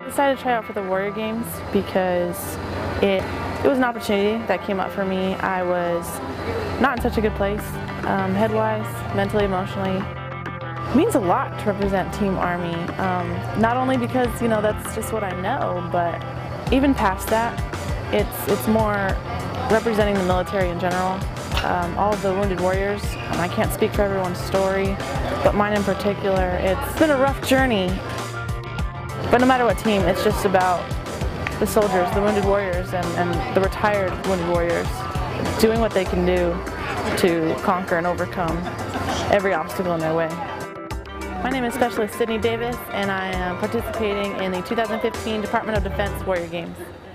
I decided to try out for the Warrior Games because it was an opportunity that came up for me. I was not in such a good place, head-wise, mentally, emotionally. It means a lot to represent Team Army, not only because, you know, that's just what I know, but even past that, it's more representing the military in general. All of the wounded warriors. I can't speak for everyone's story, but mine in particular. It's been a rough journey, but no matter what team, it's just about the soldiers, the wounded warriors, and the retired wounded warriors doing what they can do to conquer and overcome every obstacle in their way. My name is Specialist Sydney Davis, and I am participating in the 2015 Department of Defense Warrior Games.